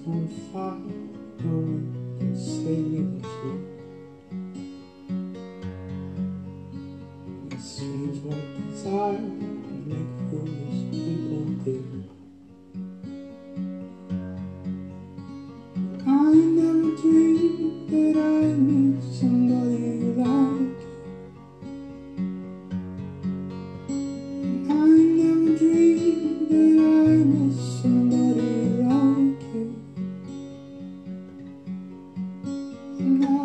on fire, no one can save me but you. A strange one desire to make foolish people do. I never dreamed that I'd meet somebody like you. I never dreamed that I'd miss somebody like you. And I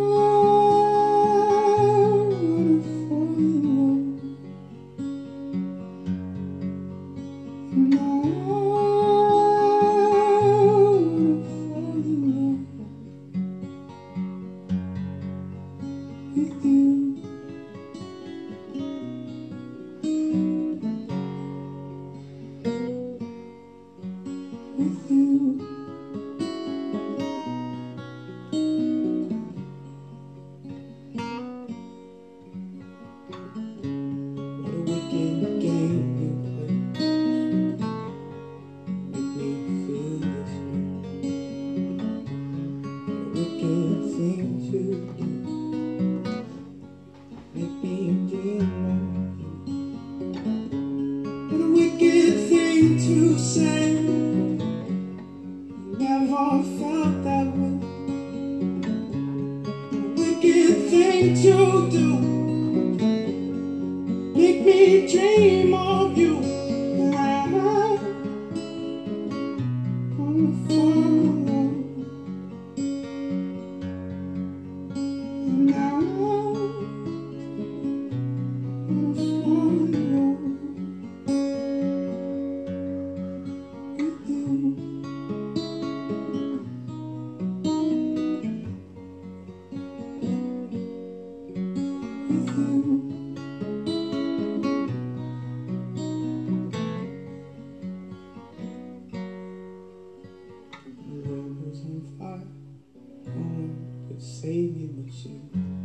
wanna fall in love. And I wanna fall in love with you. With you. What a wicked game you play. Make me feel this way. What a wicked thing to do. Make me dream of you. What a wicked thing to say. Never felt that way. A wicked thing to do. Make me dream of you. And I wanna fall in love. And I wanna fall in love with you. With you. The world was on fire, no one could save me but you.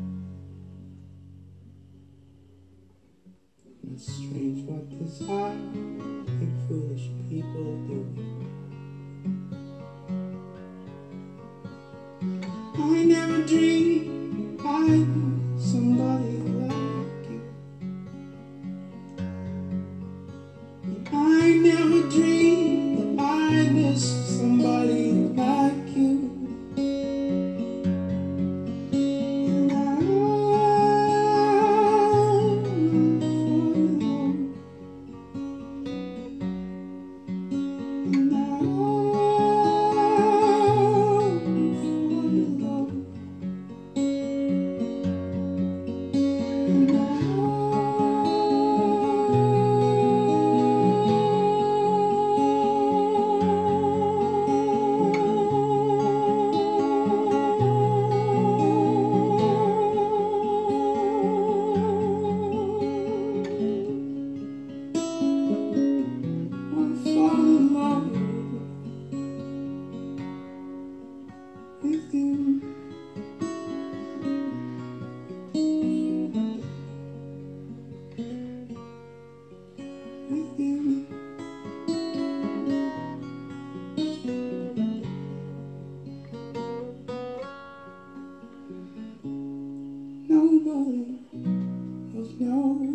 And it's strange what desire make foolish people do. I never dreamed I'd meet somebody like you. I never dreamed that I'd miss somebody like you. And I wanna fall in love. And I wanna fall in love. And I fall in love with you. With you. Nobody else knows.